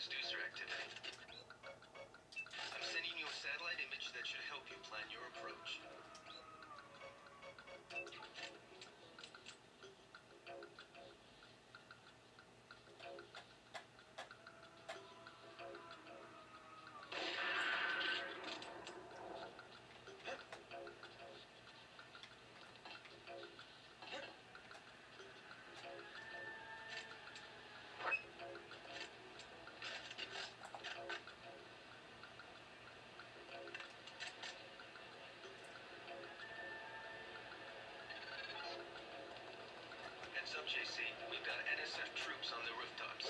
transducer activity. I'm sending you a satellite image that should help you plan your approach. Heads up, JC. We've got NSF troops on the rooftops.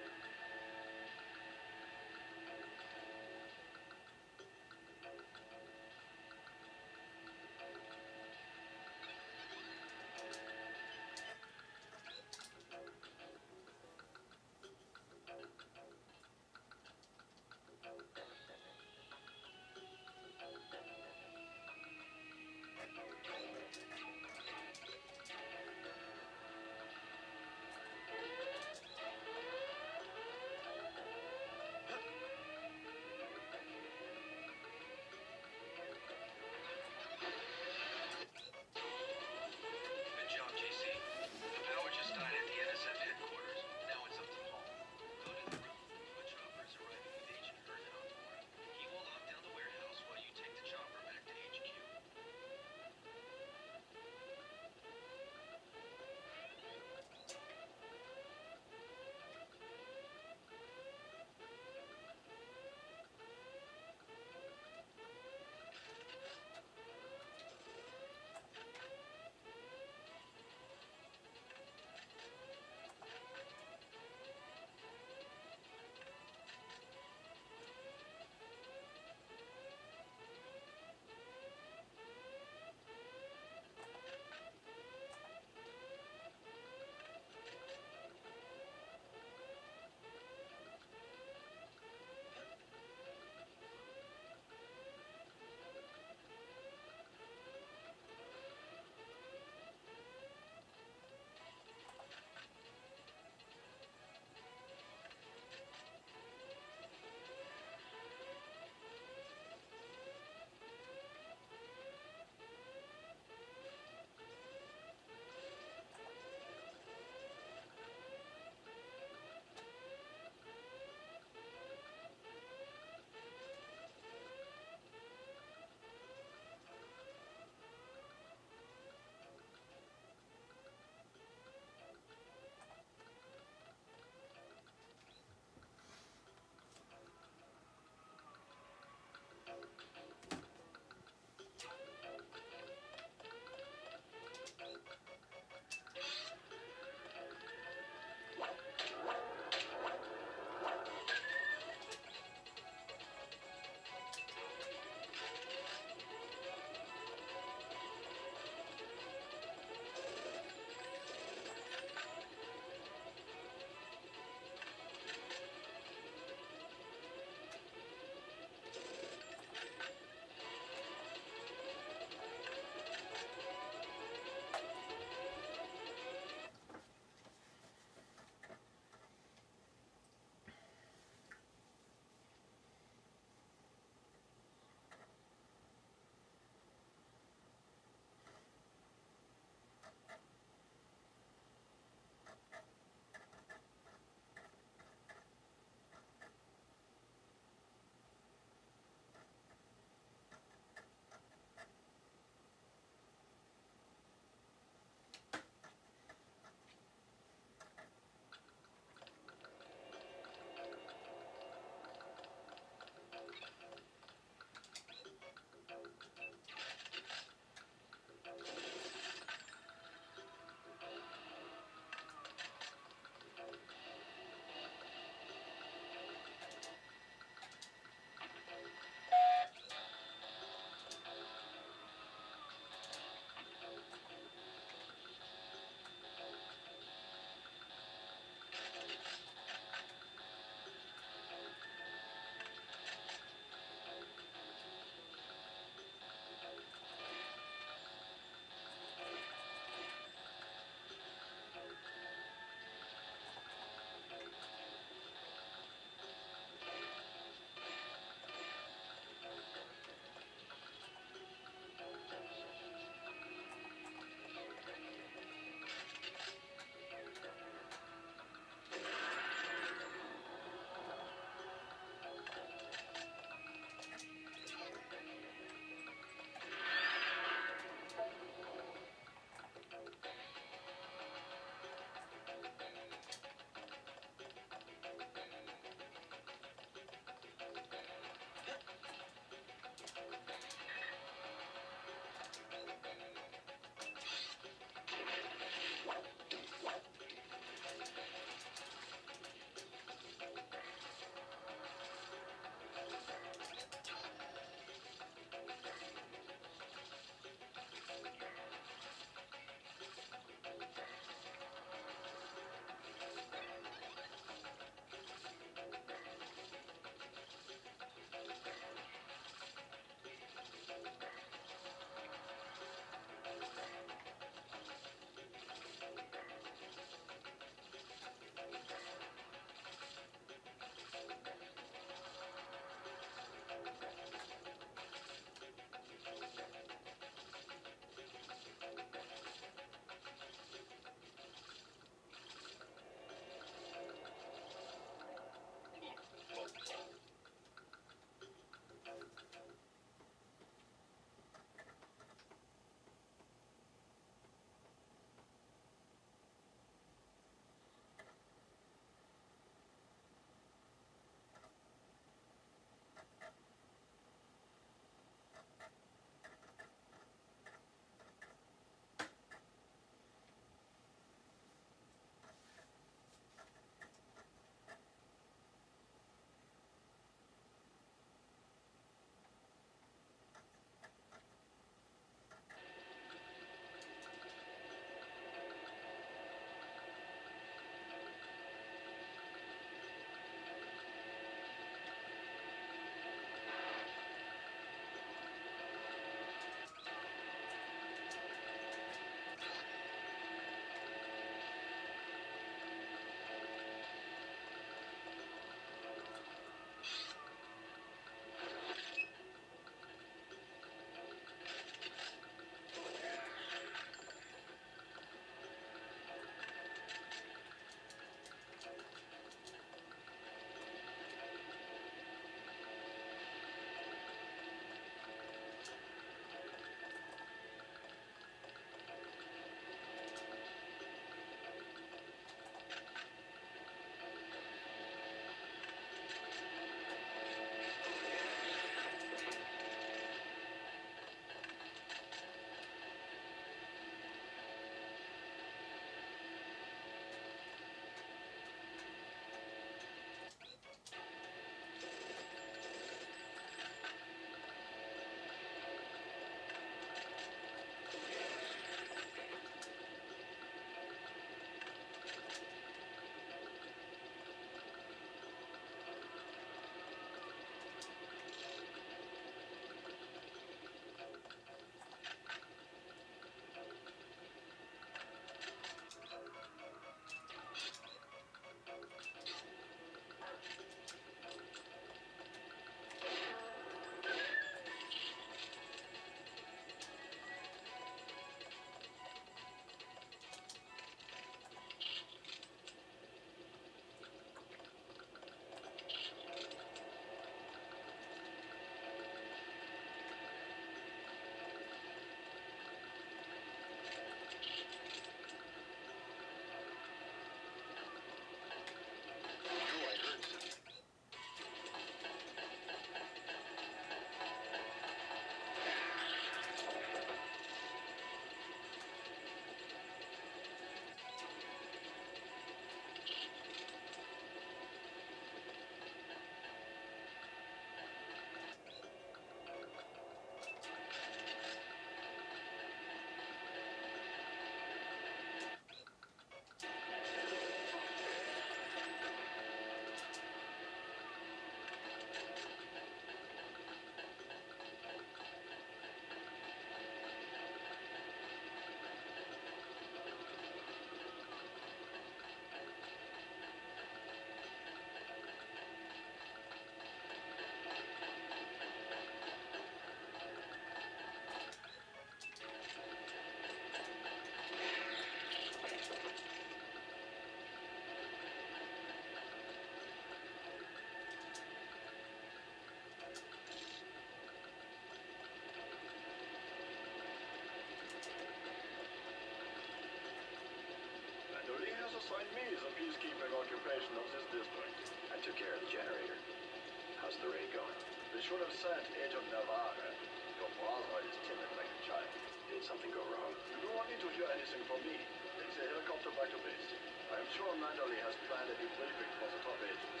assigned me the peacekeeping occupation of this district. I took care of the generator. How's the raid going? They should have sent Agent Navarre. Your brother is timid like a child. Did something go wrong? You do not need to hear anything from me. Take the helicopter back to base. I am sure Manderley has planned a debriefing for the top agents.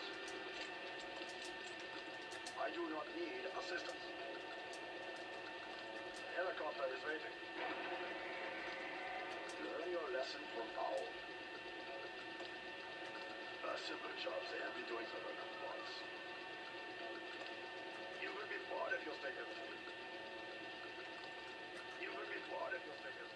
I do not need assistance. The helicopter is waiting. Learn your lesson from Powell. A simple job they have been doing for them once. You will be bored if you stay here. You will be bored if you stay here.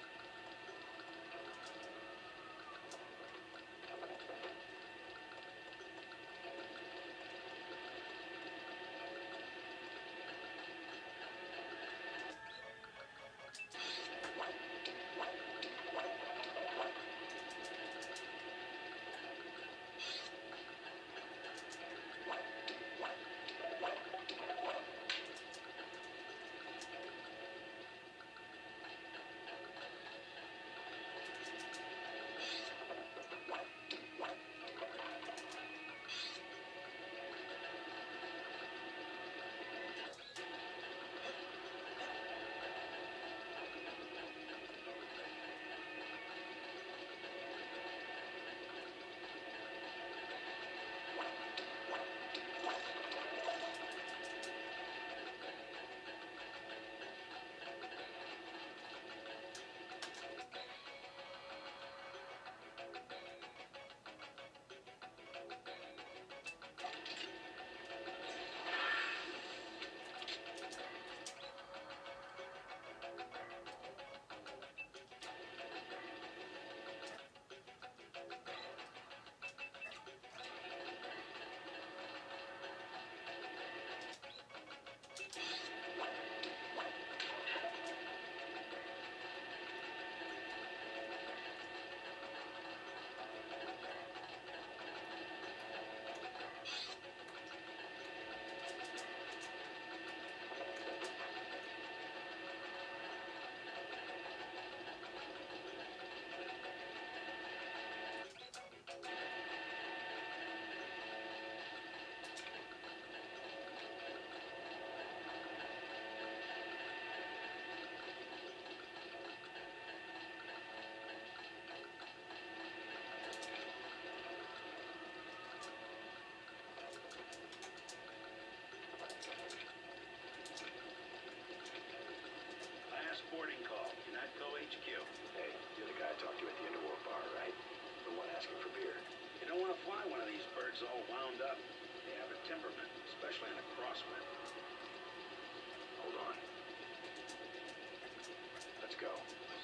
Boarding call, UNATCO HQ. Hey, you're the guy I talked to at the Underworld bar, right? The one asking for beer. You don't want to fly one of these birds all wound up. They have a temperament, especially in a crosswind. Hold on. Let's go.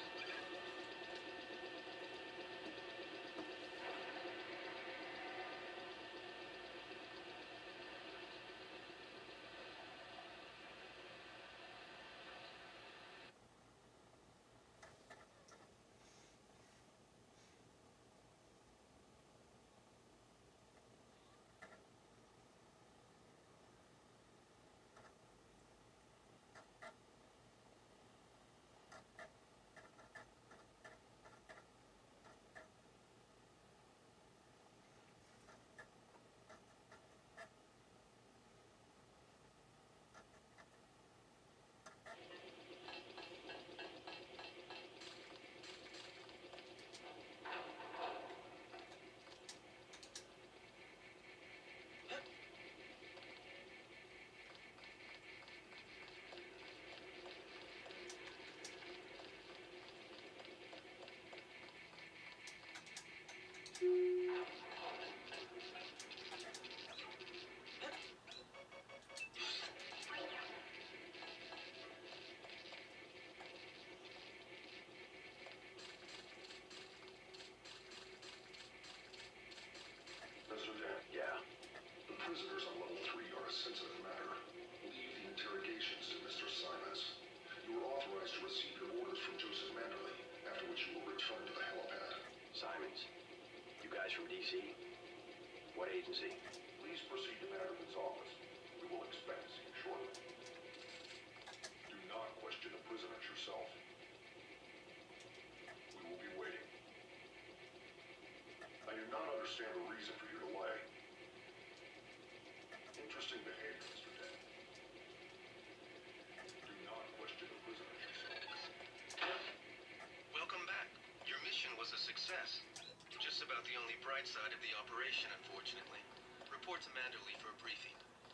Yeah. The prisoners on level 3 are a sensitive matter. Leave the interrogations to Mr. Simons. You are authorized to receive your orders from Joseph Manderley, after which you will return to the helipad. Simons. You guys from D.C.? What agency? Please proceed to Manderley's office. We will expect to see you shortly. Do not question the prisoners yourself. We will be waiting. Thank was a success. Just about the only bright side of the operation, unfortunately. Report to Manderley for a briefing.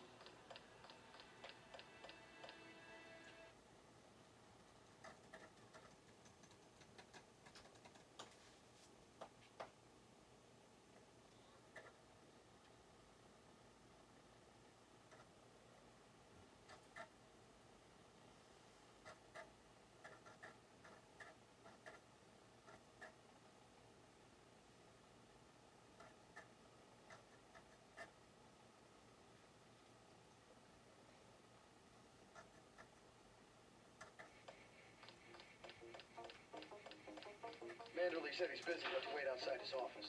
Manderley said he's busy, but to wait outside his office.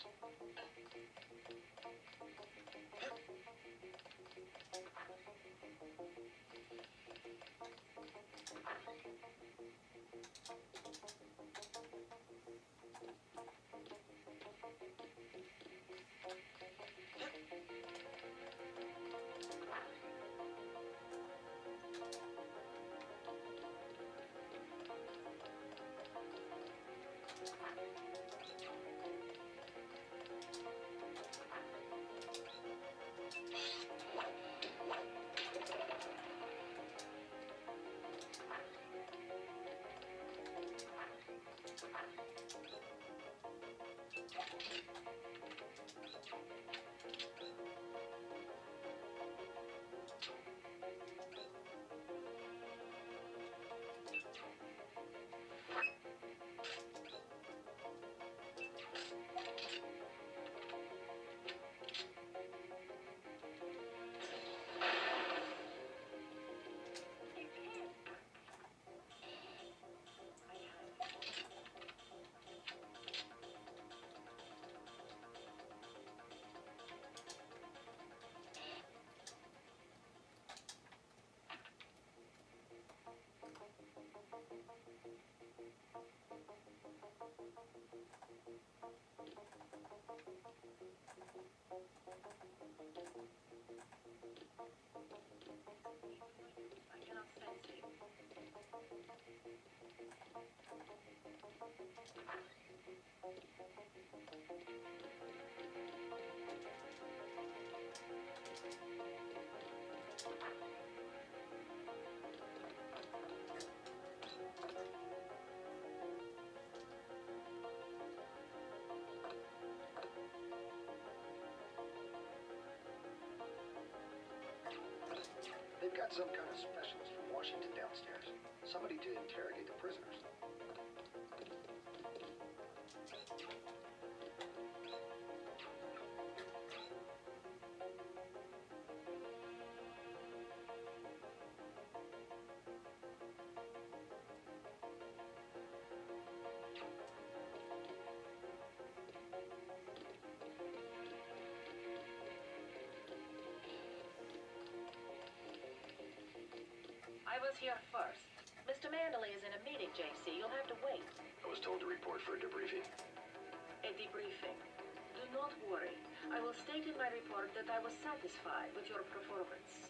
They've got some kind of specialist from Washington downstairs. Somebody to interrogate the prisoners. I was here first. Mr. Manderley is in a meeting, JC. You'll have to wait. I was told to report for a debriefing. A debriefing. Do not worry. I will state in my report that I was satisfied with your performance.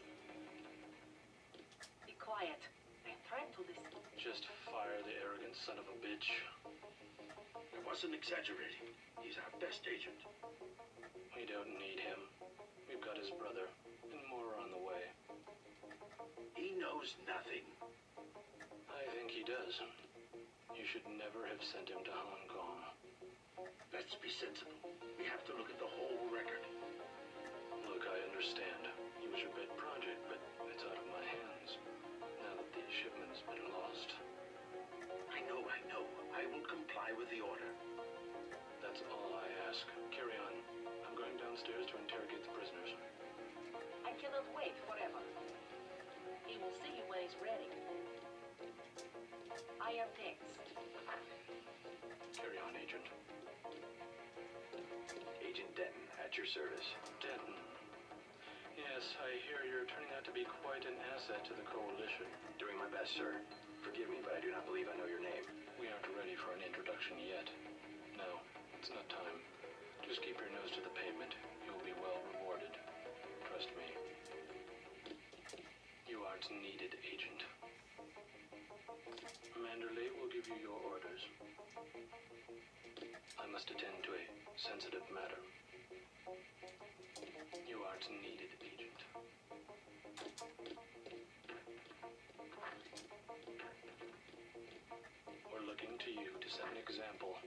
Be quiet. I'm trying to listen. Just fire the arrogant son of a bitch. I wasn't exaggerating. He's our best agent. We don't need him. We've got his brother, and more are on the way. He knows nothing. I think he does. You should never have sent him to Hong Kong. Let's be sensible. We have to look at the whole record. Look, I understand. It was your pet project, but it's out of my hands. Now that the shipment's been lost. I know. I will comply with the order. That's all I ask. Carry on. I'm going downstairs to interrogate the prisoners. I cannot wait forever. He will see you when he's ready. I am next. Carry on, Agent. Agent Denton, at your service. Denton. Yes, I hear you're turning out to be quite an asset to the Coalition. Doing my best, sir. Forgive me, but I do not believe I know your name. We aren't ready for an introduction yet. No, it's not time. Just keep your nose to the pavement. You'll be well rewarded. Trust me. You aren't needed, Agent. Manderley will give you your orders. I must attend to a sensitive matter. You aren't needed, Agent. We're looking to you to set an example.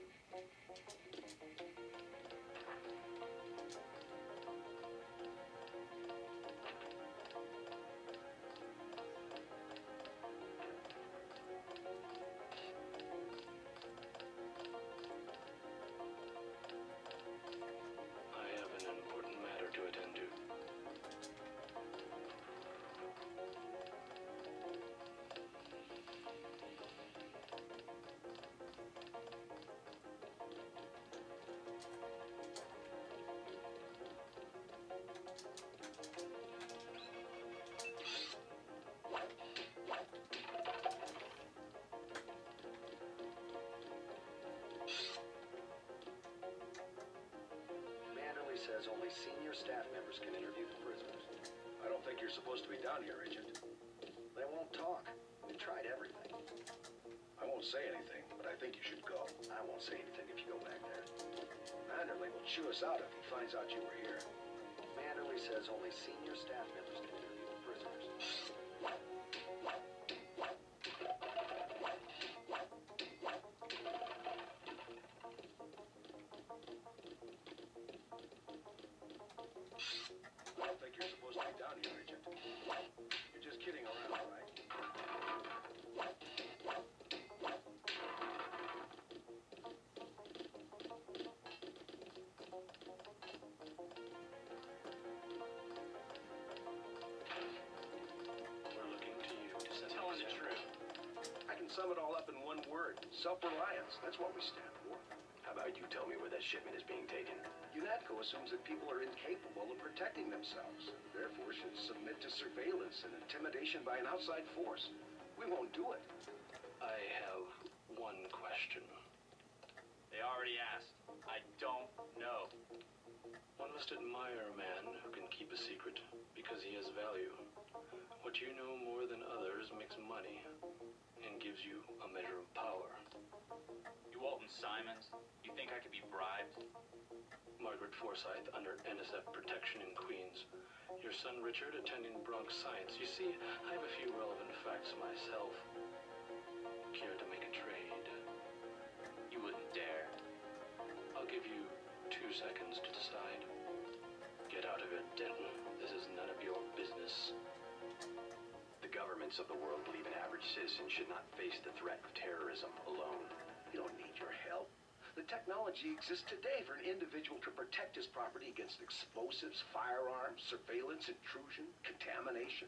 I have an important matter to attend to. Manderley says only senior staff members can interview the prisoners. I don't think you're supposed to be down here, Agent. They won't talk. We've tried everything. I won't say anything, but I think you should go. I won't say anything if you go back there. Manderley will chew us out if he finds out you were here. Manderley says only senior staff members can interview the prisoners. I don't think you're supposed to be down here, Agent. You're just kidding around, right? We're looking to you to set an Telling the example. truth. I can sum it all up in one word. Self-reliance. That's what we stand for. How about you tell me where that shipment is being taken? UNATCO assumes that people are incapable of protecting themselves, therefore should submit to surveillance and intimidation by an outside force. We won't do it. I have one question. They already asked. I don't know. One must admire a man who can keep a secret because he has value. What you know more than others makes money and gives you a measure of power. You Walton Simons? You think I could be bribed? Margaret Forsyth under NSF protection in Queens. Your son Richard attending Bronx Science. You see, I have a few relevant facts myself. Care to make a trade? You wouldn't dare. I'll give you 2 seconds to decide. Get out of it, Denton. This is none of your business. The governments of the world believe an average citizen should not face the threat of terrorism alone. You don't need your help. The technology exists today for an individual to protect his property against explosives, firearms, surveillance, intrusion, contamination.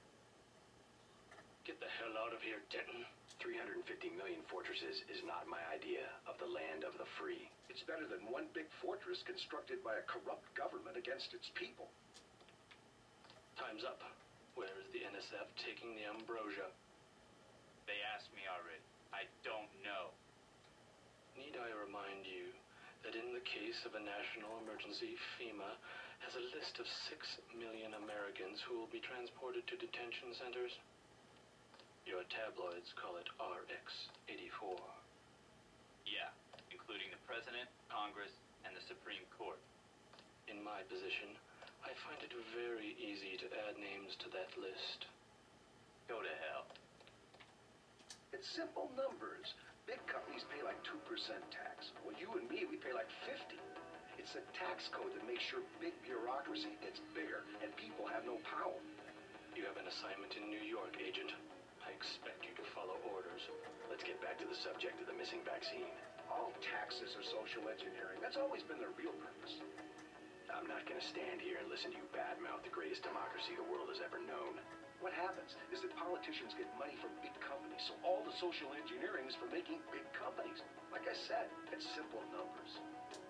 Get the hell out of here, Denton. 350 million fortresses is not my idea of the land of the free. It's better than one big fortress constructed by a corrupt government against its people. Time's up. Where is the NSF taking the ambrosia? They asked me already. I don't know. Need I remind you that in the case of a national emergency, FEMA has a list of 6 million Americans who will be transported to detention centers? Your tabloids call it RX-84. Yeah, including the President, Congress, and the Supreme Court. In my position, I find it very easy to add names to that list. Go to hell. It's simple numbers. Big companies pay like 2% tax. Well, you and me, we pay like 50. It's a tax code that makes sure big bureaucracy gets bigger and people have no power. You have an assignment in New York, Agent. I expect you to follow orders. Let's get back to the subject of the missing vaccine. All taxes are social engineering. That's always been their real purpose. I'm not going to stand here and listen to you badmouth the greatest democracy the world has ever known. What happens is that politicians get money from big companies, so all the social engineering is for making big companies. Like I said, it's simple numbers.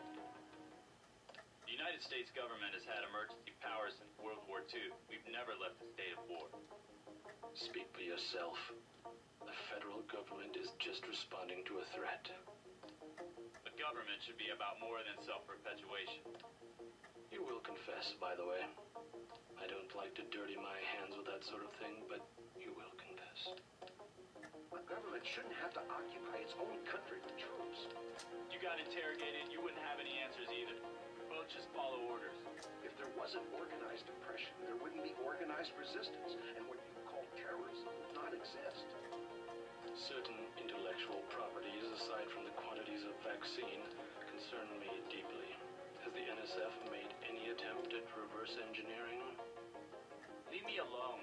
The United States government has had emergency powers since World War II. We've never left a state of war. Speak for yourself. The federal government is just responding to a threat. The government should be about more than self-perpetuation. You will confess, by the way. I don't like to dirty my hands with that sort of thing, but you will confess. A government shouldn't have to occupy its own country with troops. You got interrogated, you wouldn't have any answers either. Both just follow orders. If there wasn't organized oppression, there wouldn't be organized resistance, and what you call terrorism would not exist. Certain intellectual properties, aside from the quantities of vaccine, concern me deeply. Has the NSF made any attempt at reverse engineering? Leave me alone.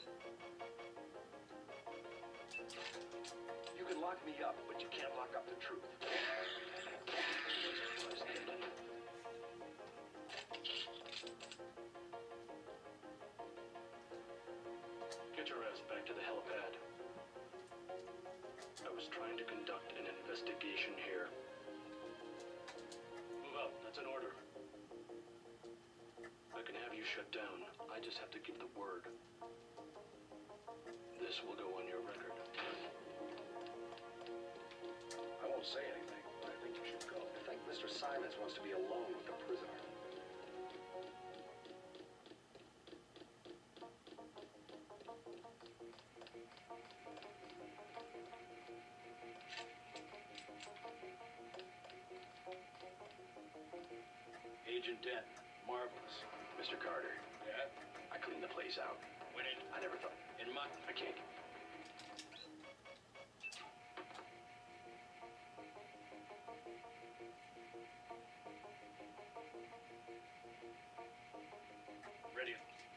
You can lock me up, but you can't lock up the truth. Get your ass back to the helipad. I was trying to conduct an investigation here. Move out, that's an order. I can have you shut down. I just have to give the word. This will go on your record. I won't say anything, but I think you should go. I think Mr. Simons wants to be alone with the prisoner. Agent Denton, marvelous. Mr. Carter, Yeah? I cleaned the place out. When in I never thought... my... I can't... Ready.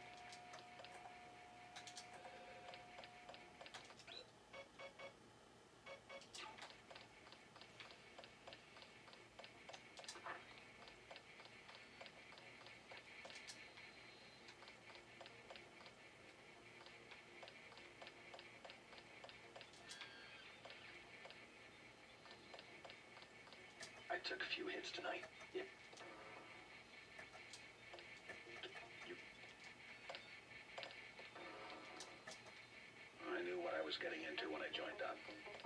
I took a few hits tonight. Yeah. I knew what I was getting into when I joined up.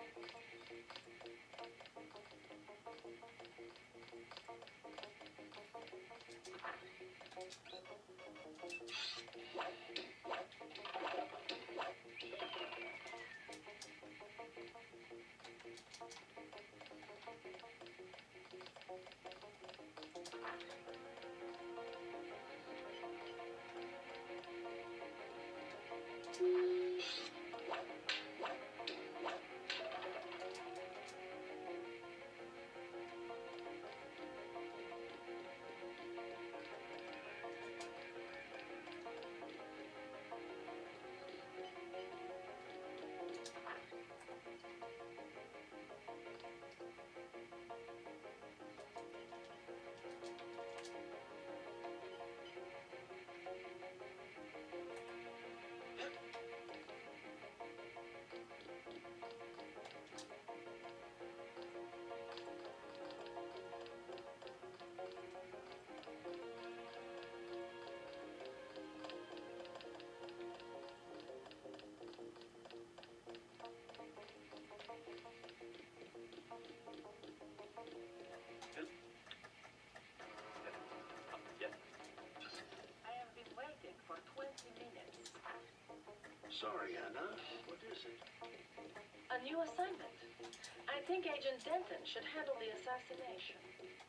I have been waiting for 20 minutes. Sorry, Anna. What is it? A new assignment. I think Agent Denton should handle the assassination.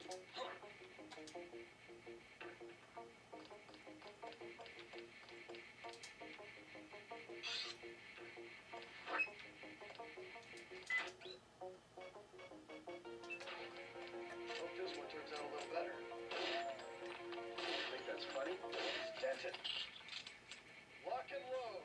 Hope this one turns out a little better. Think that's funny? It's Denton. Lock and load.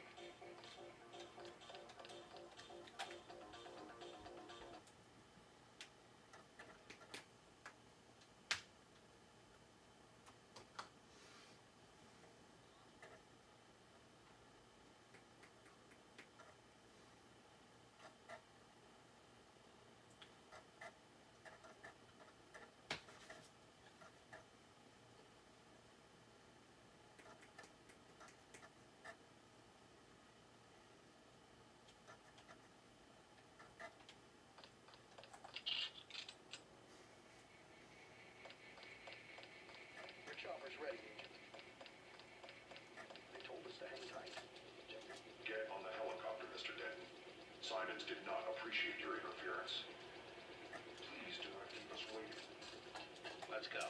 Simons did not appreciate your interference. Please do not keep us waiting. Let's go.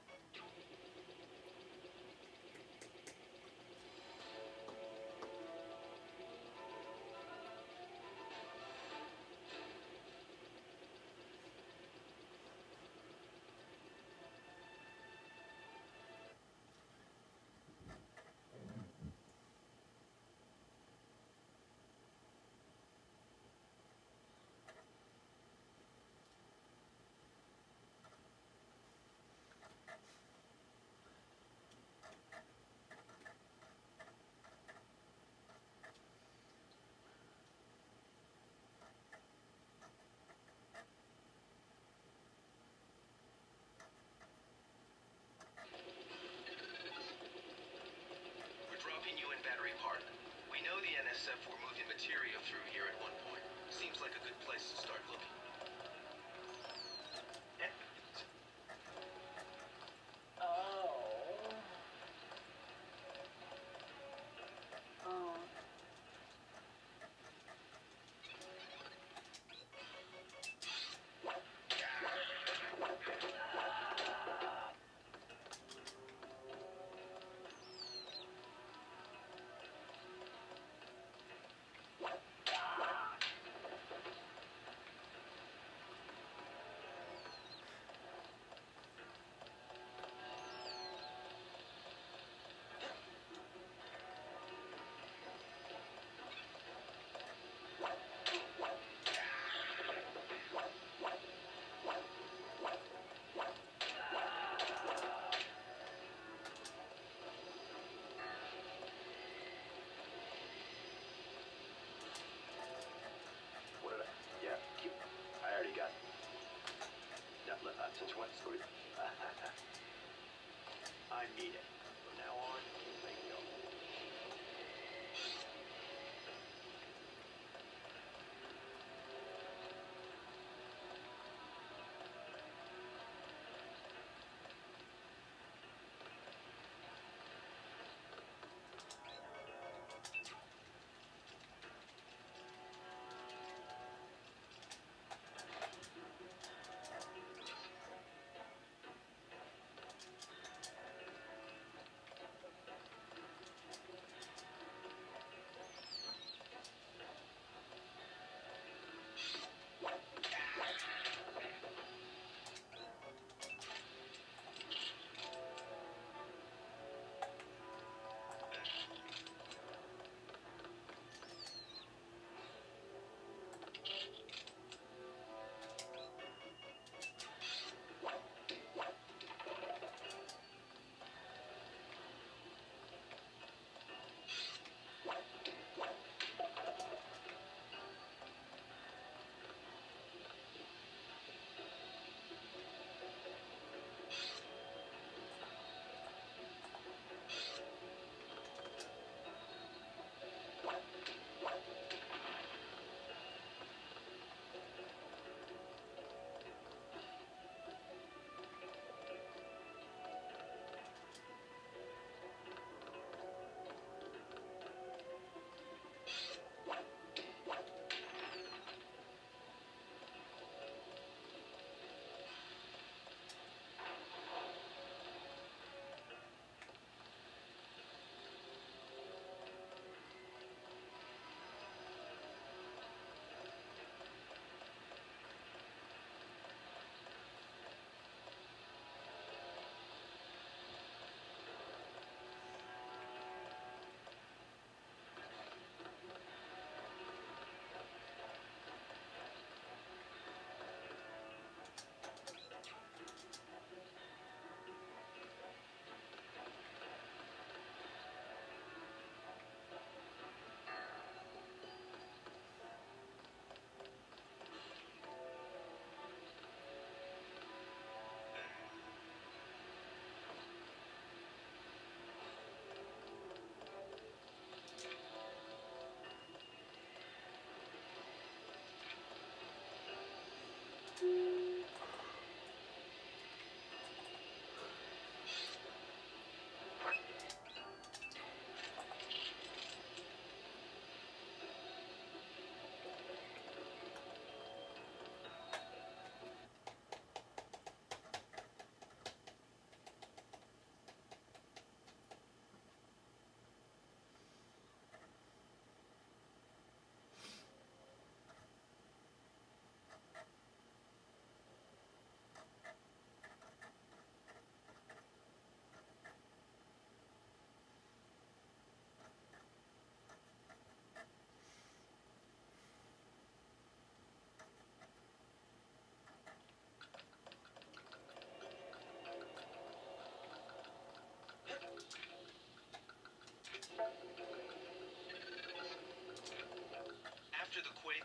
We're dropping you in Battery Park. We know the NSF were moving materia through here at one point. Seems like a good place to start looking. Since when? I need it. From now on, bingo.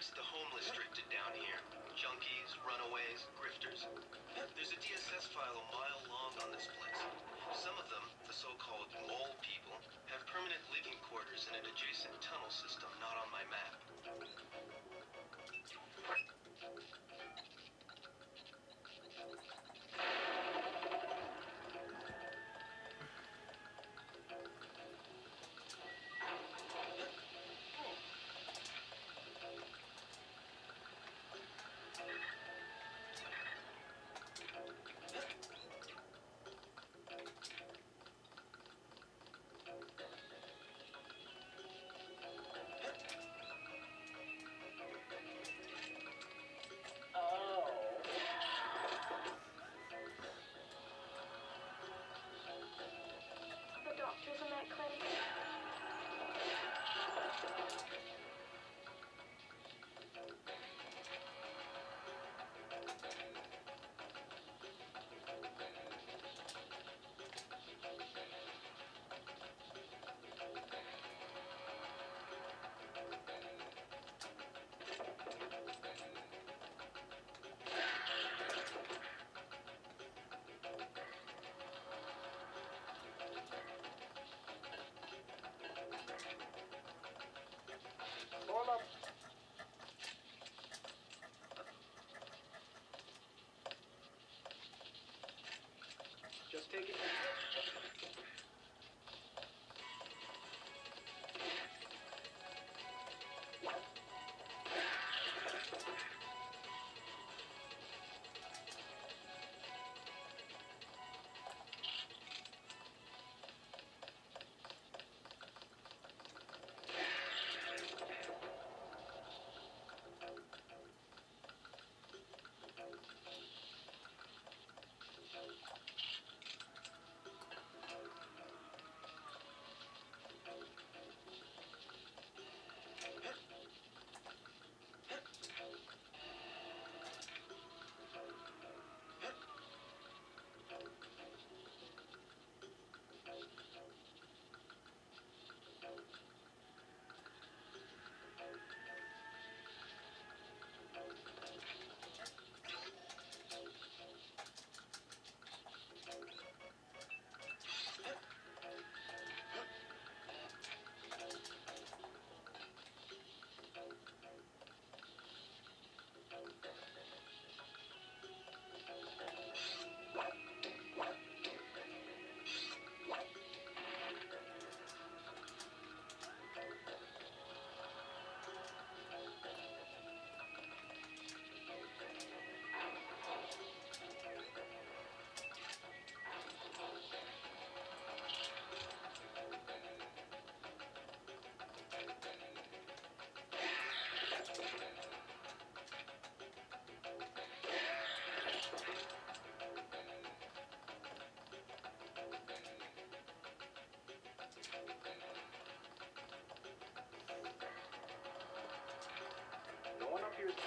keeps the homeless restricted down here. Junkies, runaways, grifters. There's a DSS file a mile long on this place. Some of them, the so-called mole people, have permanent living quarters in an adjacent tunnel system not on my map. The doctors in that clinic? Hold up. Just take it. No one up here is...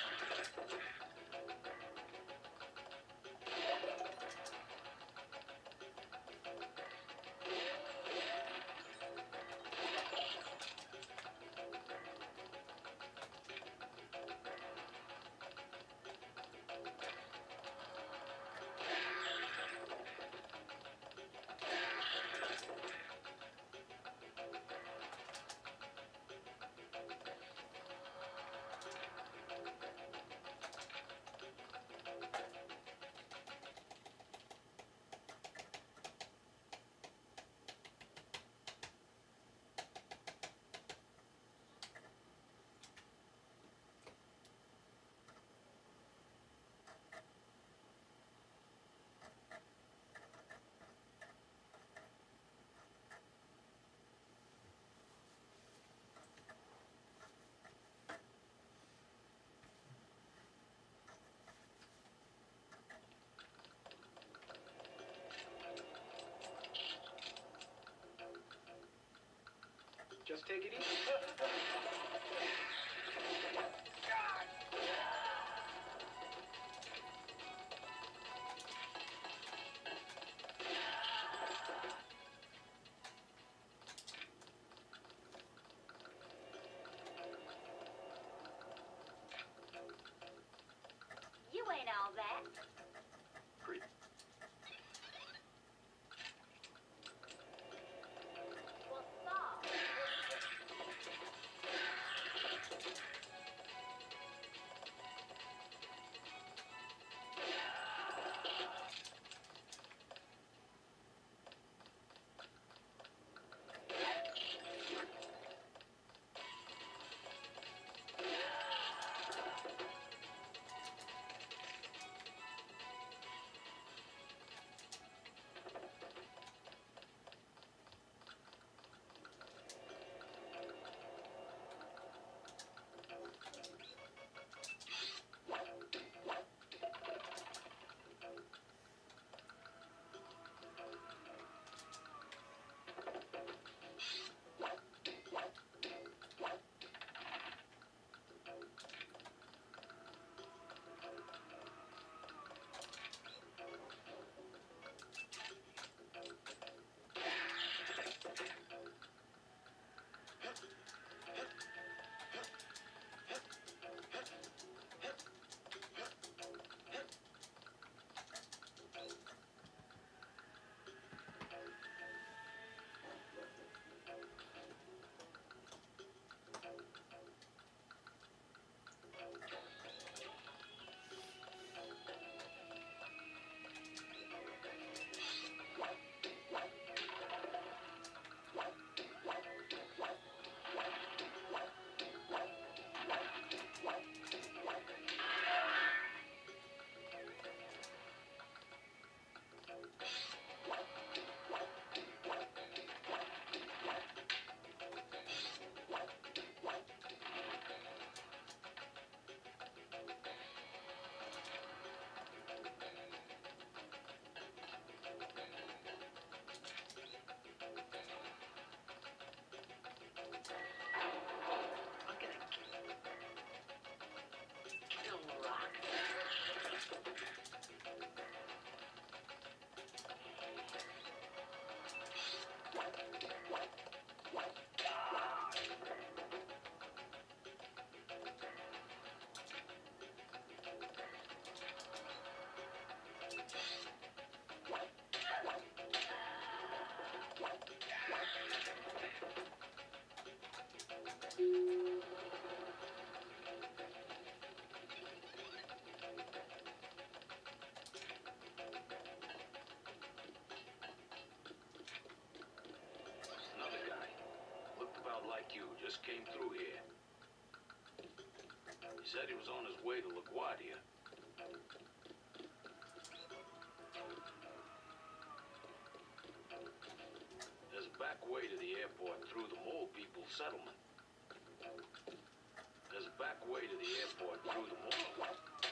Just take it easy. like you just came through here. He said he was on his way to LaGuardia. There's a back way to the airport through the Mole People's settlement. There's a back way to the airport through the Mole.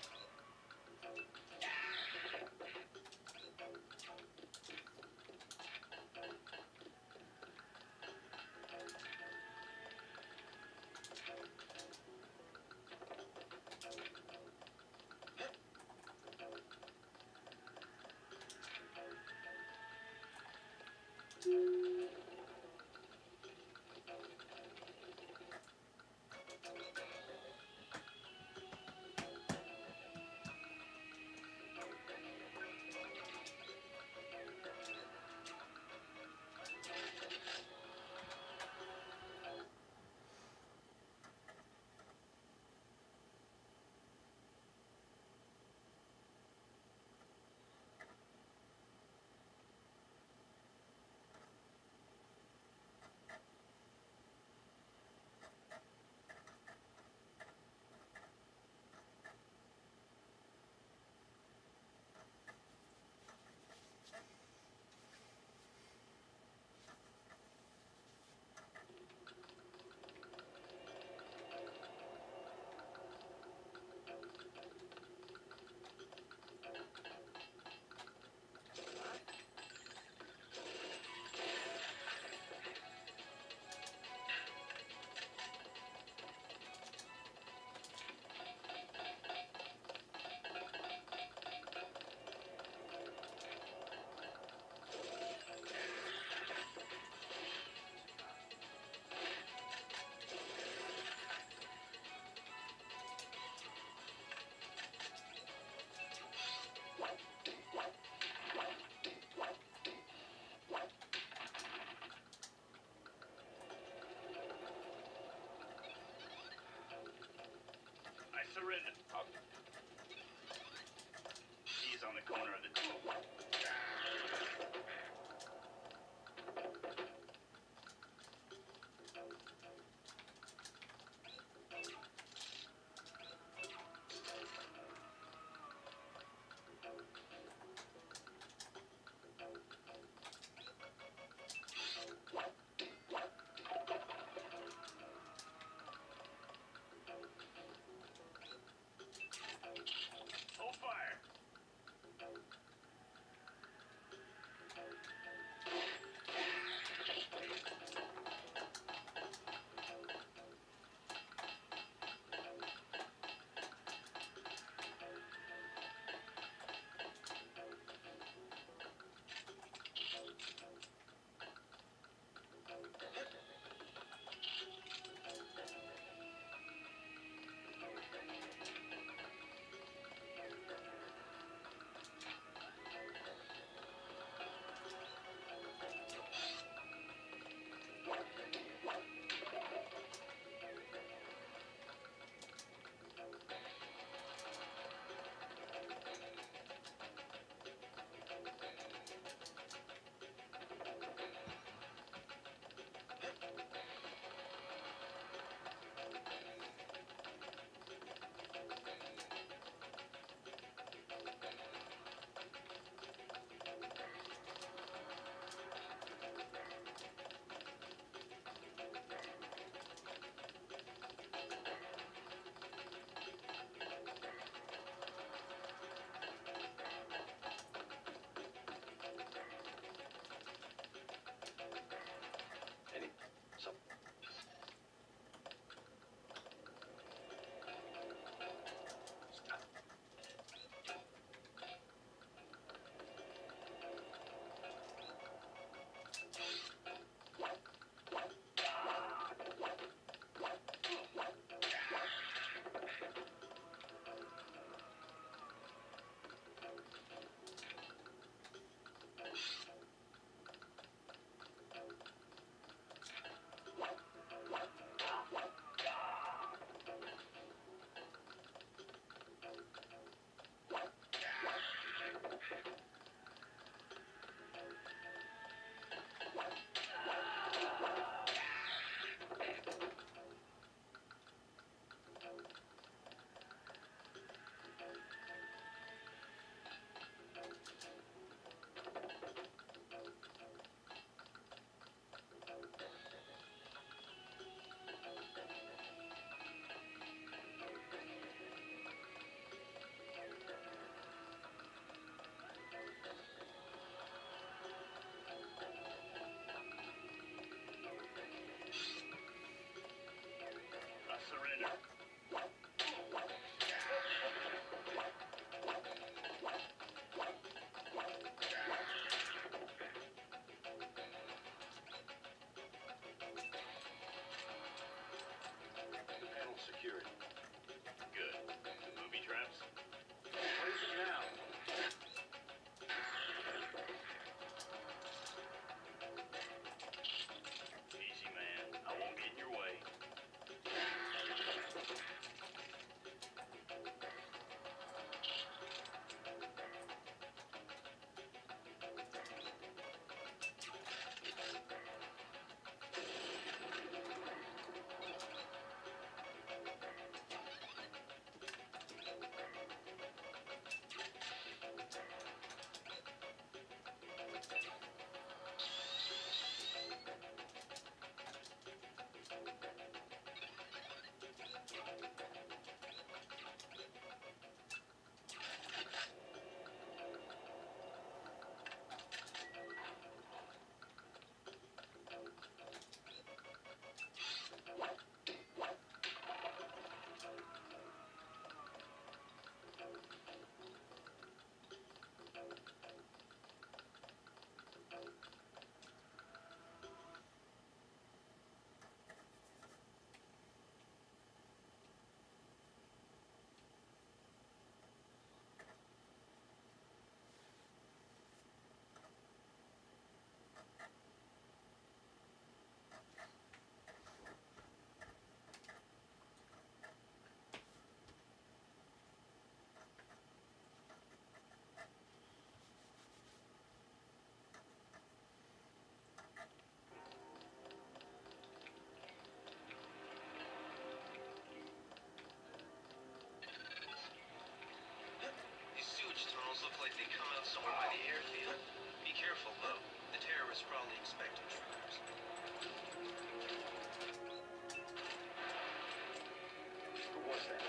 Surrender. He's on the corner of the door. Hold fire. Others probably expect intruders. What's that?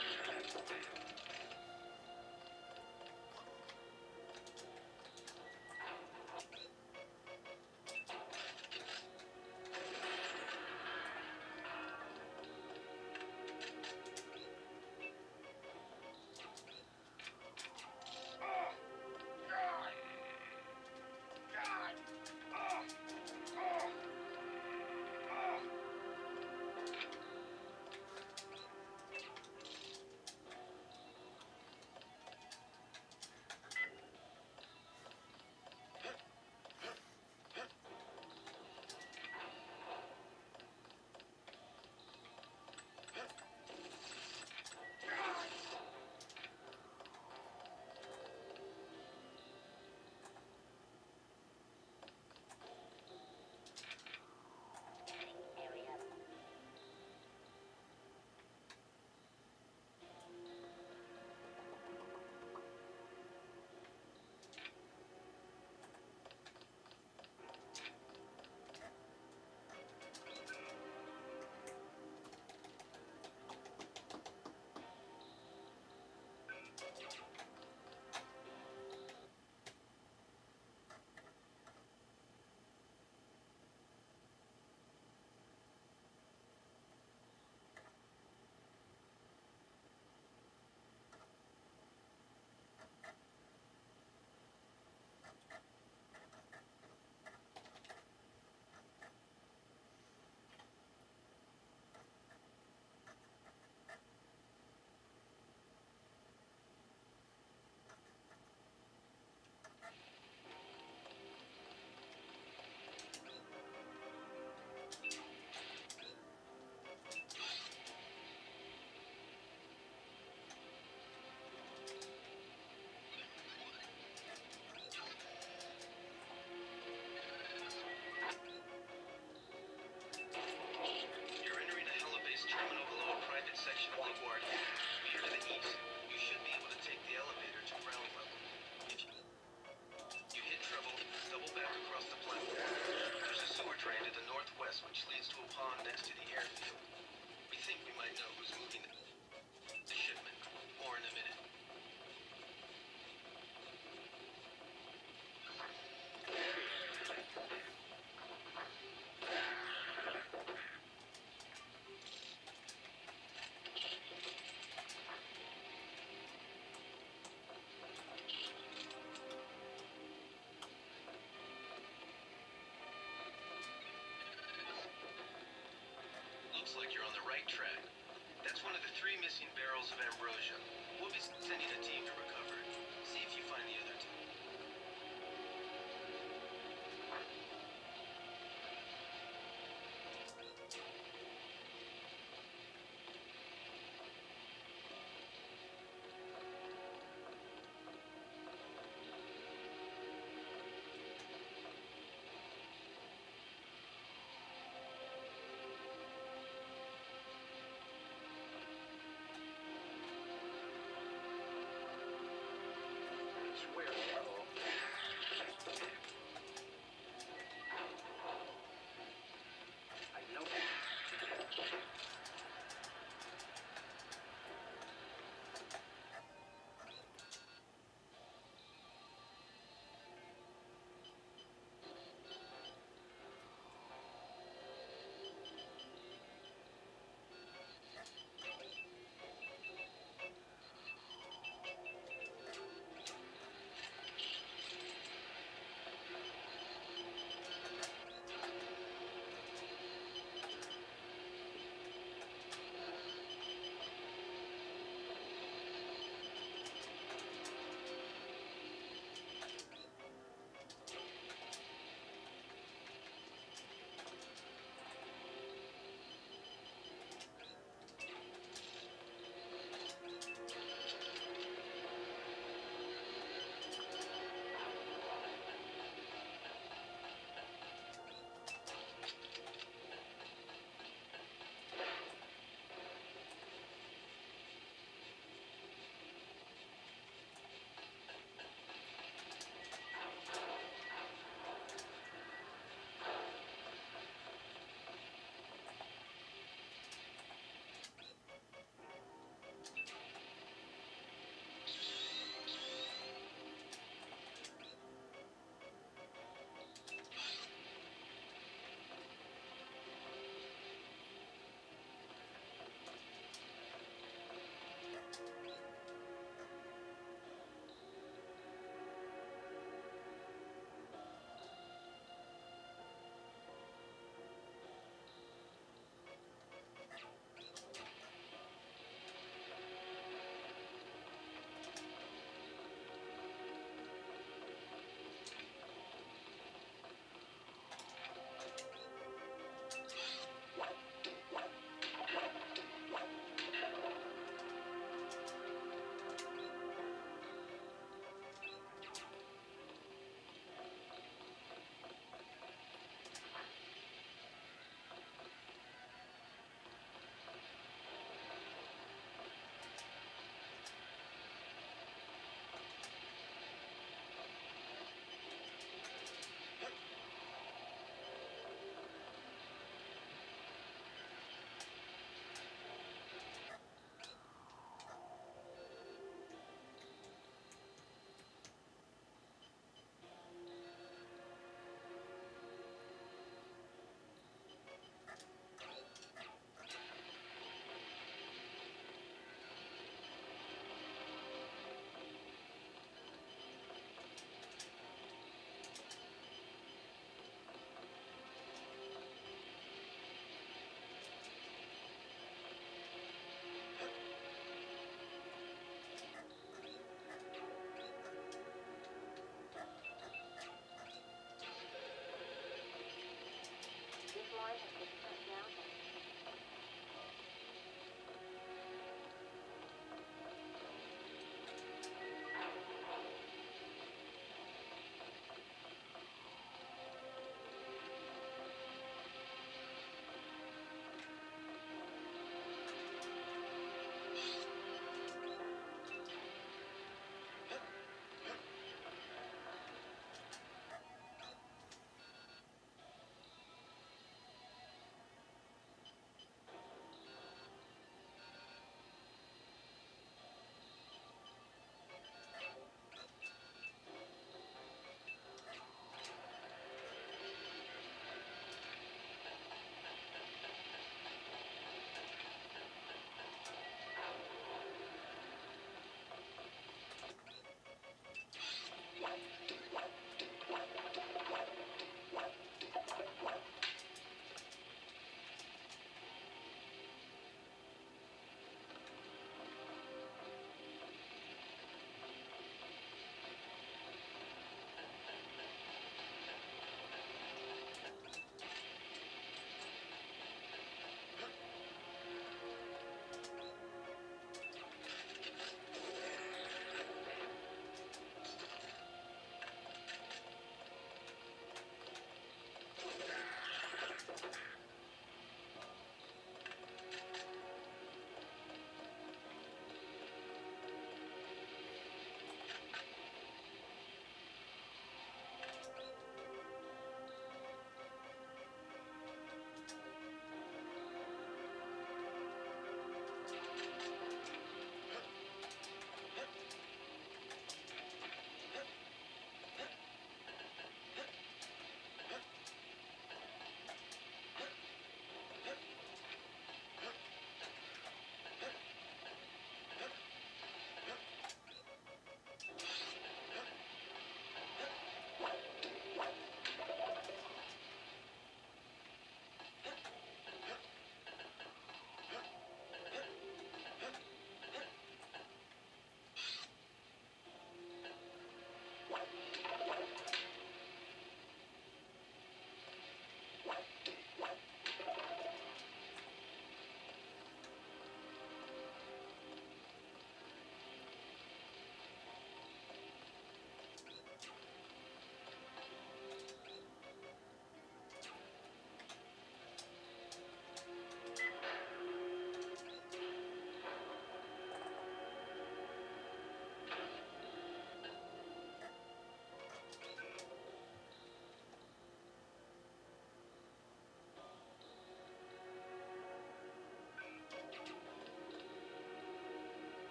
You're entering a helibase terminal below a private section of LaGuardia. Here to the east, you should be able to take the elevator to ground level. If you hit trouble, double back across the platform. There's a sewer drain to the northwest which leads to a pond next to the airfield. We think we might know who's moving the shipment. More in a minute. Looks like you're on the right track. That's one of the 3 missing barrels of ambrosia. We'll be sending a team to recover it. See if you find the other 2. Swear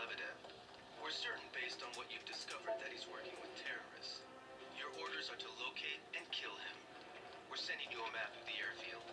Lebedev. We're certain, based on what you've discovered, that he's working with terrorists. Your orders are to locate and kill him. We're sending you a map of the airfield.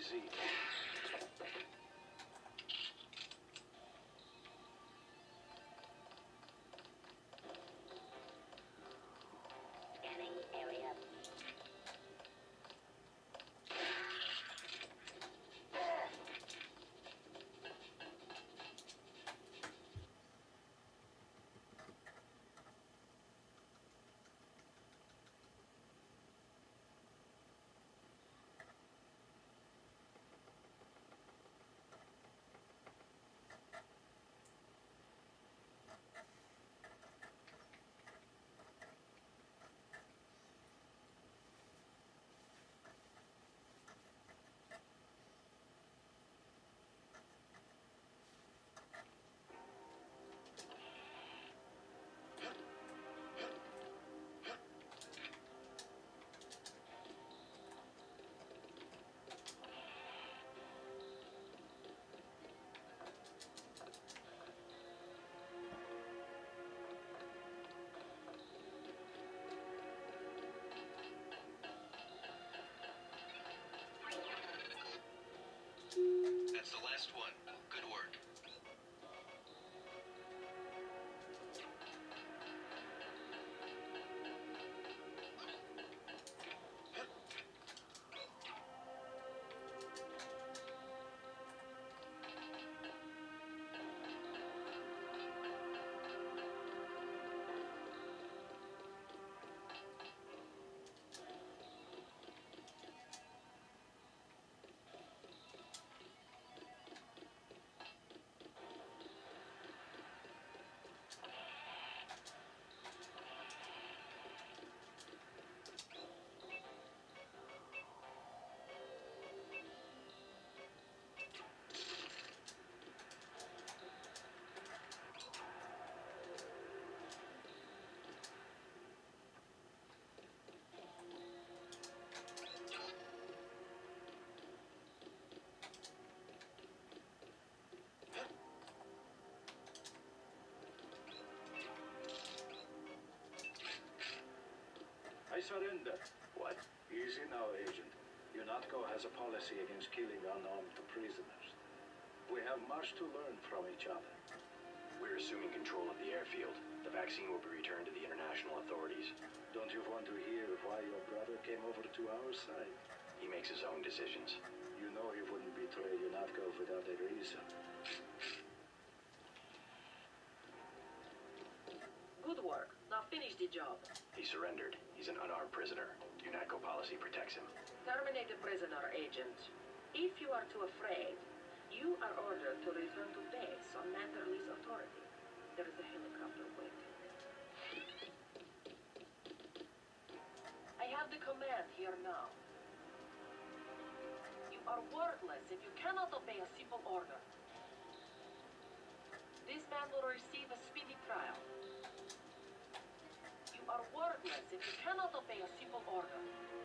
easy. Scanning area. That's the last one. Good work. I surrender. What? Easy now, Agent. UNATCO has a policy against killing unarmed prisoners. We have much to learn from each other. We're assuming control of the airfield. The vaccine will be returned to the international authorities. Don't you want to hear why your brother came over to our side? He makes his own decisions. You know he wouldn't betray UNATCO without a reason. Good work. Now finish the job. He surrendered. He's an unarmed prisoner. UNATCO policy protects him. Terminate the prisoner, Agent. If you are too afraid, you are ordered to return to base on Manderley's authority. There is a helicopter waiting. I have the command here now. You are worthless if you cannot obey a simple order. This man will receive a speedy trial. You are worthless if you cannot obey a simple order.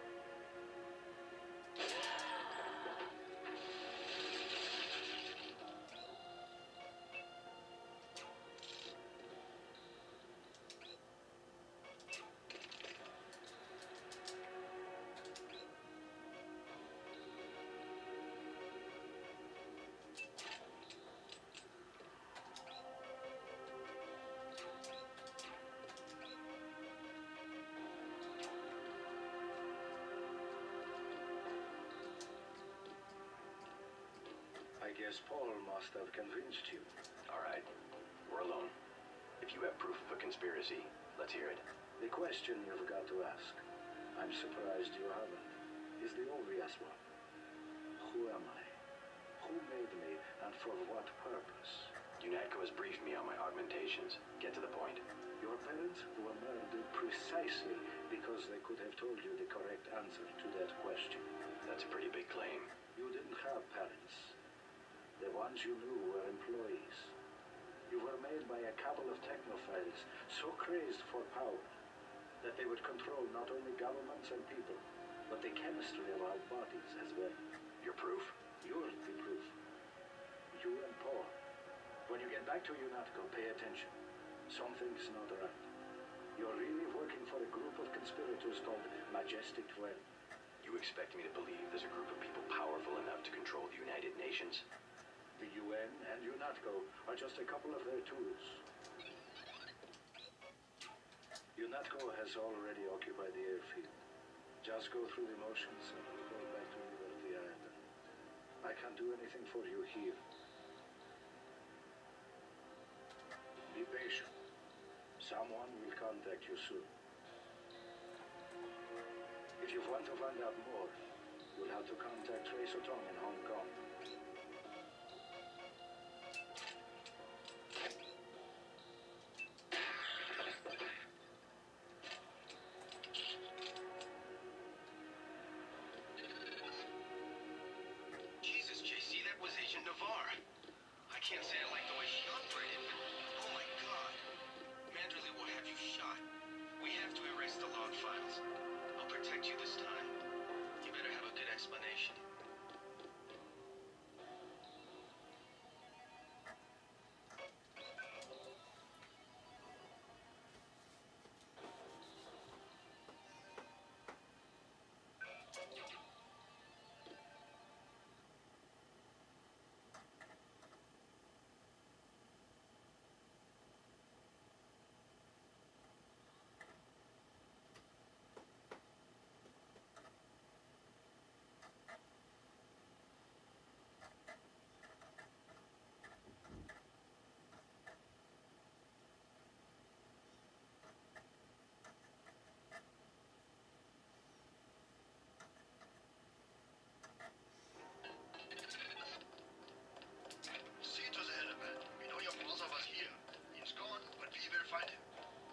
I guess Paul must have convinced you. All right. We're alone. If you have proof of a conspiracy, let's hear it. The question you've got to ask, I'm surprised you haven't, is the obvious one. Who am I? Who made me, and for what purpose? UNATCO has briefed me on my augmentations. Get to the point. Your parents were murdered precisely because they could have told you the correct answer to that question. That's a pretty big claim. You didn't have parents. The ones you knew were employees. You were made by a couple of technophiles so crazed for power that they would control not only governments and people, but the chemistry of our bodies as well. Your proof? You're the proof. You and Paul. When you get back to UNATCO, pay attention. Something's not right. You're really working for a group of conspirators called Majestic 12. You You expect me to believe there's a group of people powerful enough to control the United Nations? The UN and UNATCO are just a couple of their tools. UNATCO has already occupied the airfield. Just go through the motions and report back to me at the island. I can't do anything for you here. Be patient. Someone will contact you soon. If you want to find out more, you'll have to contact Tracer Tong in Hong Kong. Jesus, JC, that was Agent Navarre. I can't say I like the way she operated, but oh my god. Manderley will have you shot. We have to erase the log files. I'll protect you this time. You better have a good explanation. See to the helmet. We know your brother was here. He's gone, but we will find him.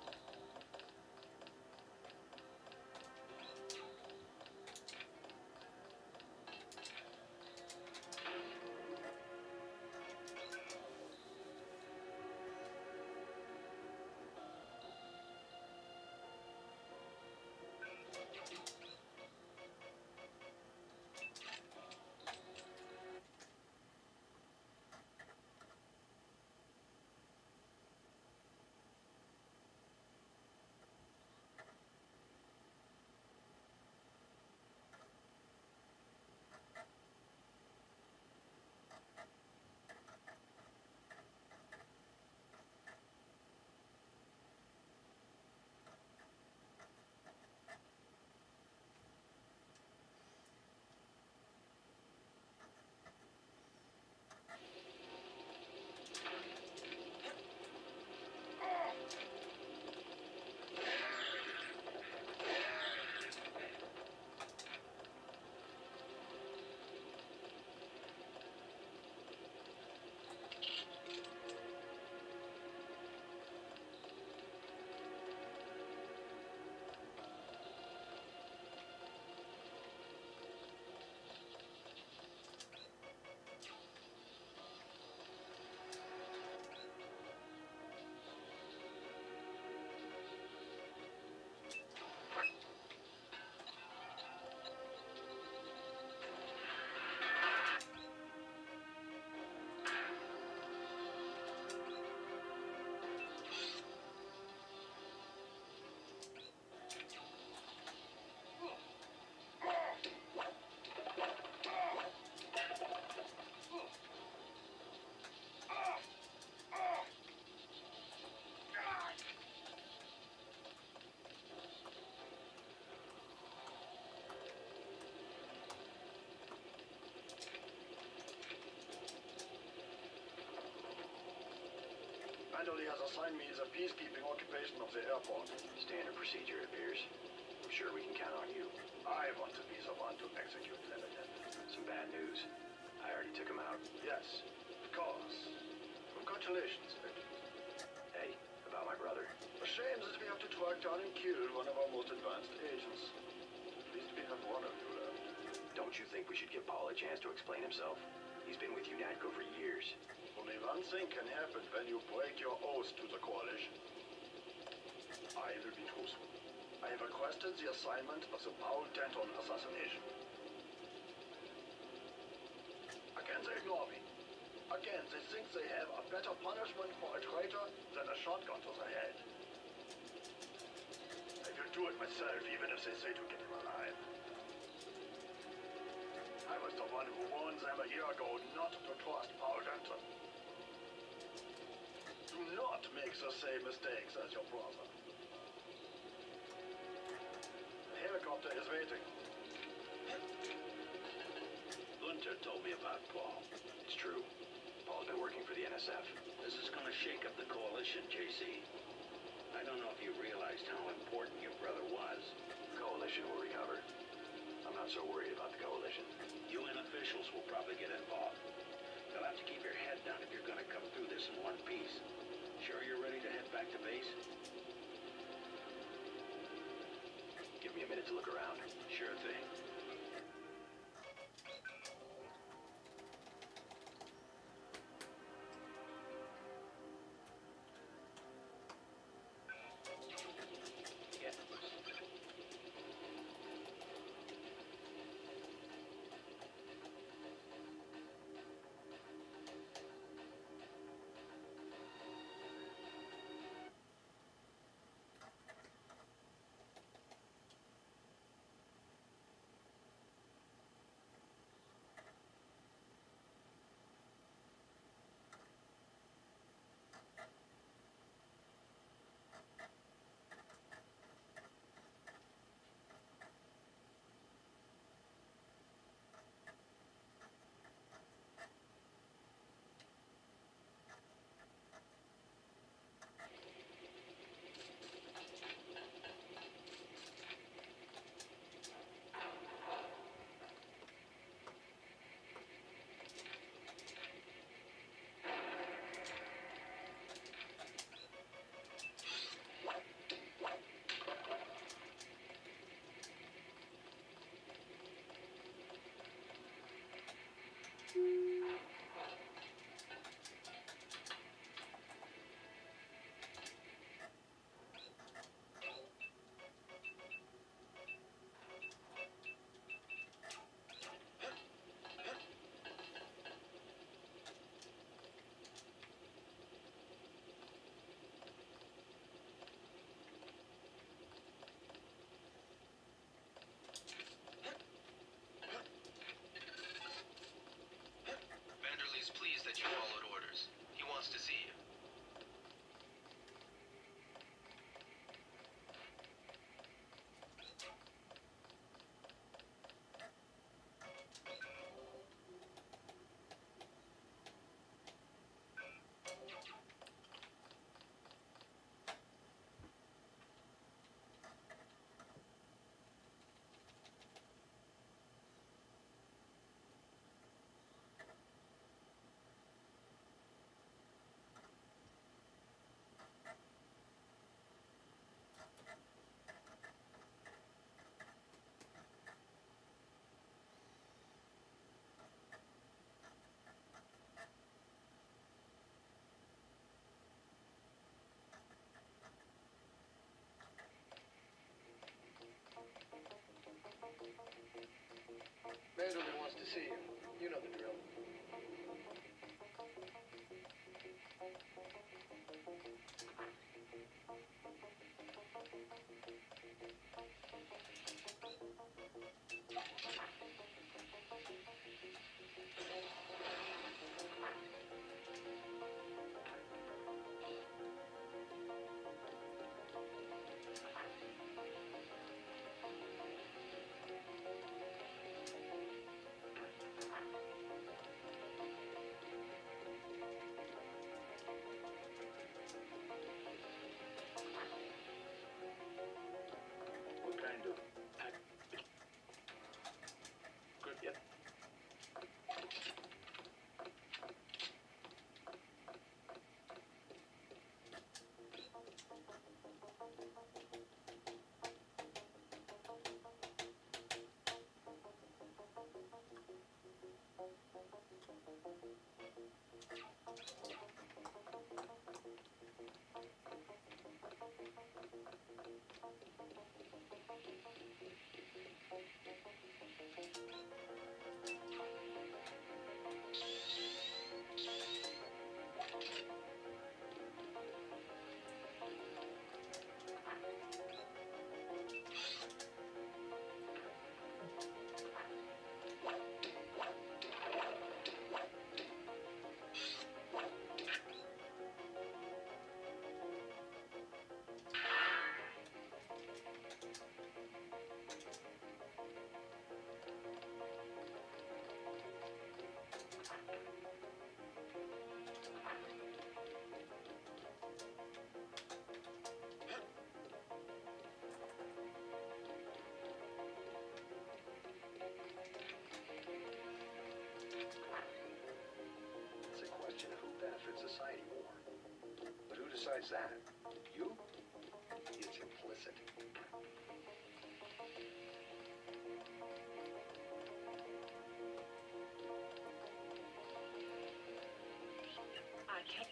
Manderley has assigned me the peacekeeping occupation of the airport. Standard procedure, it appears. I'm sure we can count on you. I want to be the one to execute Lieutenant. Some bad news. I already took him out. Yes, of course. Congratulations, Inspector. Hey, about my brother. A shame that we have to track down and kill one of our most advanced agents. At least we have one of you left. Don't you think we should give Paul a chance to explain himself? He's been with UNATCO for years. Only one thing can happen when you break your oath to the Coalition. I will be truthful. I have requested the assignment of the Paul Denton assassination. Again, they ignore me. Again, they think they have a better punishment for a traitor than a shotgun to the head. I will do it myself, even if they say to get him alive. the one who warned them a year ago not to trust Paul Denton. Do not make the same mistakes as your brother. The helicopter is waiting. Gunter told me about Paul. It's true. Paul's been working for the NSF. This is gonna shake up the coalition, JC. I don't know if you realized how important your brother was. The coalition will recover. I'm not so worried about the coalition. UN officials will probably get involved. You'll have to keep your head down if you're gonna come through this in one piece. Sure you're ready to head back to base? Give me a minute to look around. Sure thing. Vanderlee's pleased that you followed orders. He wants to see you. Vanderlee wants to see you. You know the drill. What kind of good yet? besides that? You? It's implicit. I can't.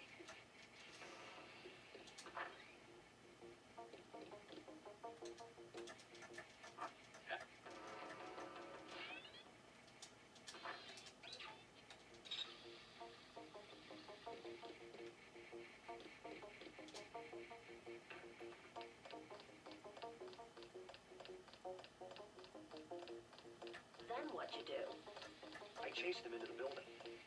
Then what you do? I chased him into the building.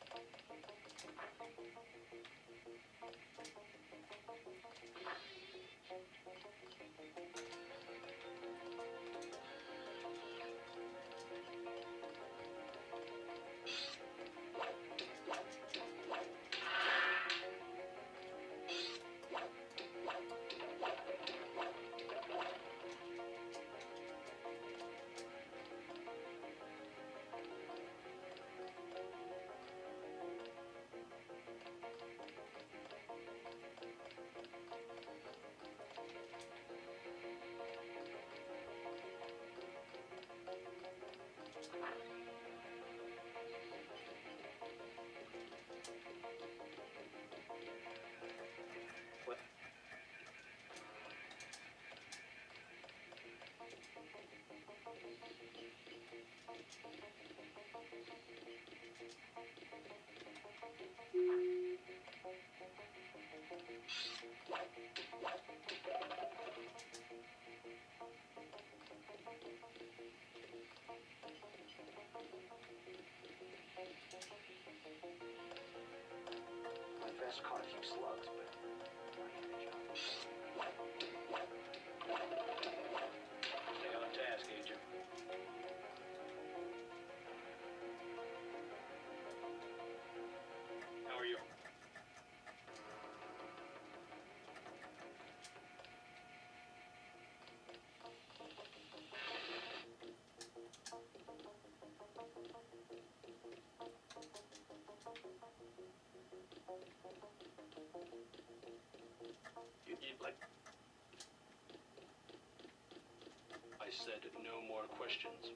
What? My vest caught a few slugs, but I had a job. Stay on task, Agent. How are you? You'd like... I said no more questions.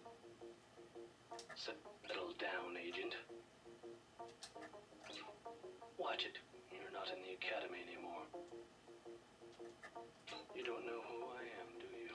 Settle down, Agent. Watch it. You're not in the academy anymore. You don't know who I am, do you?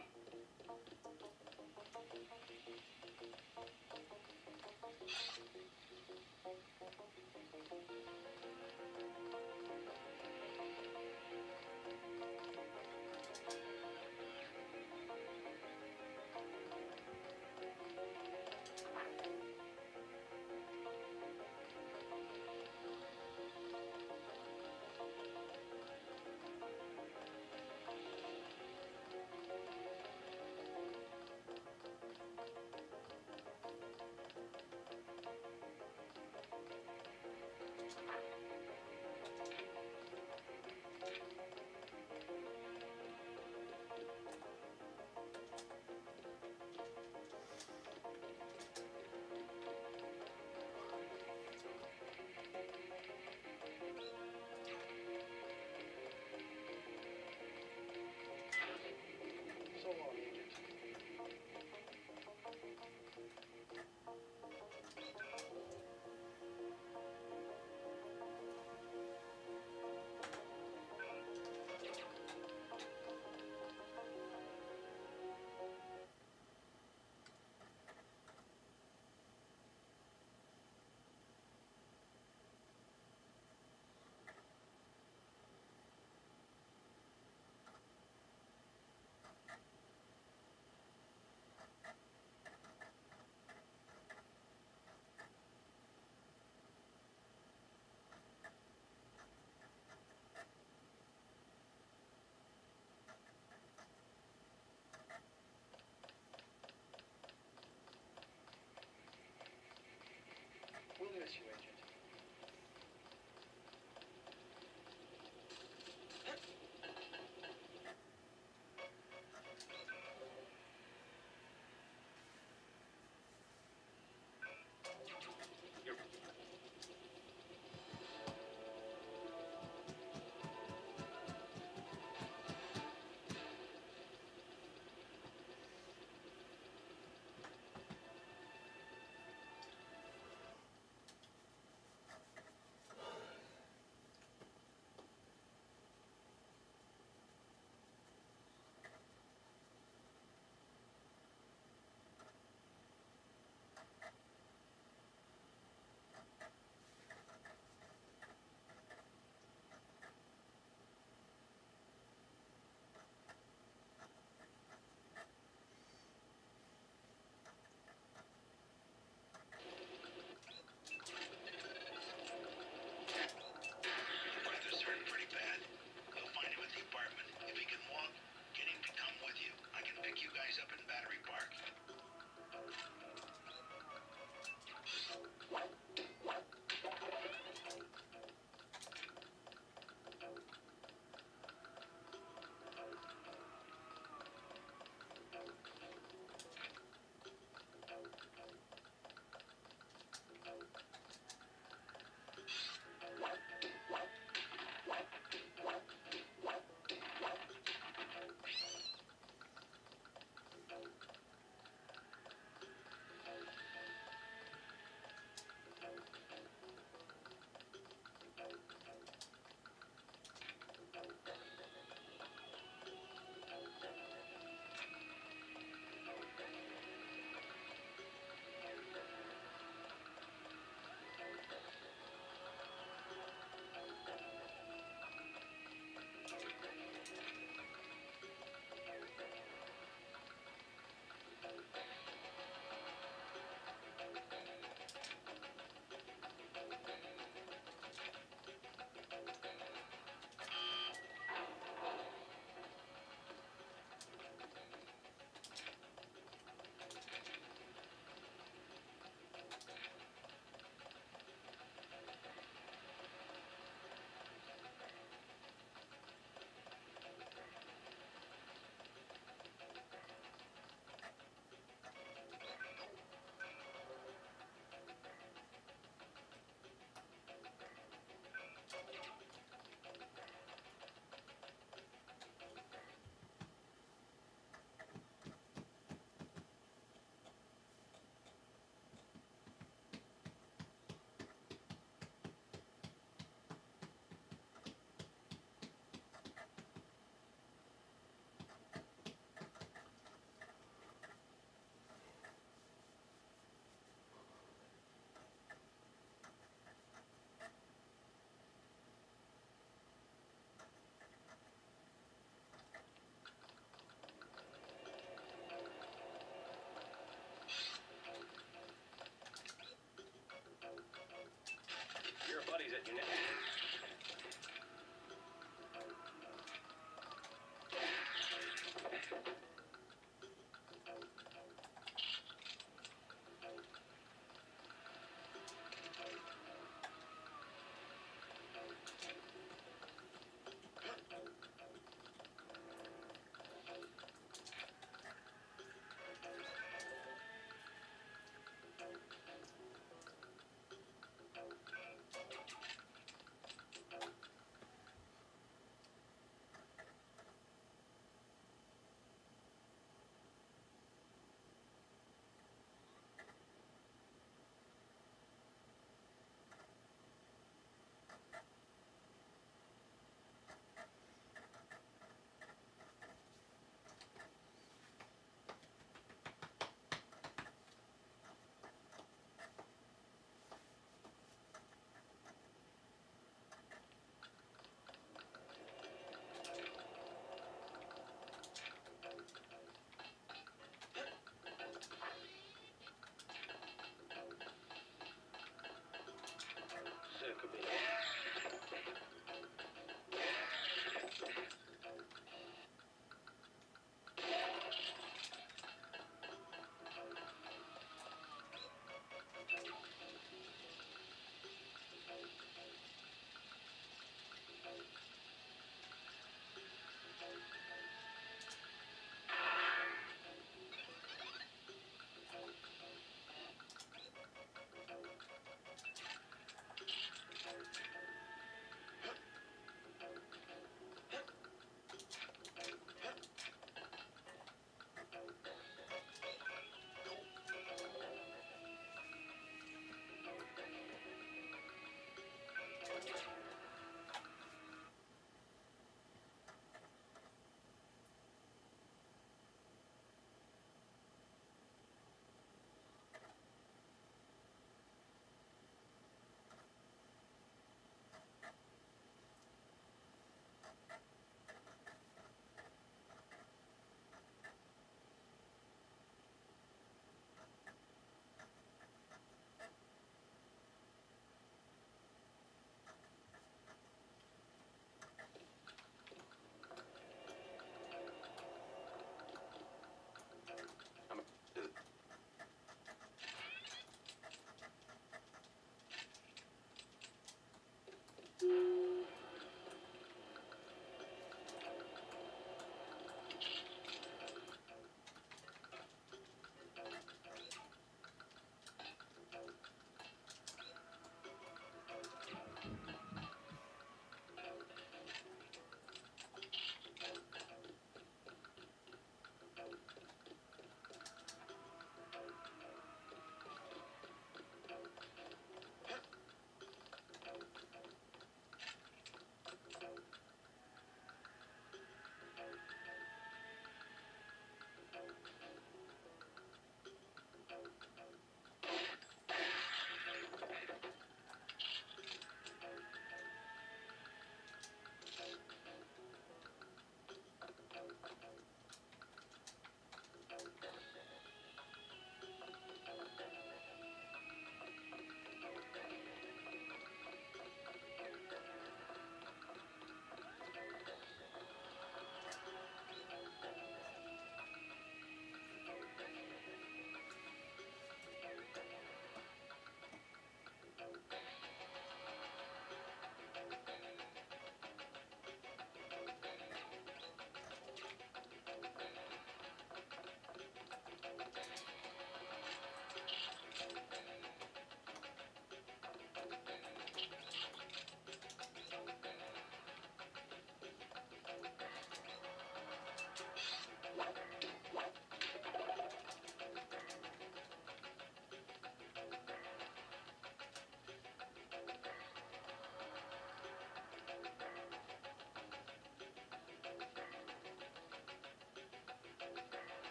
Bullshit, you know.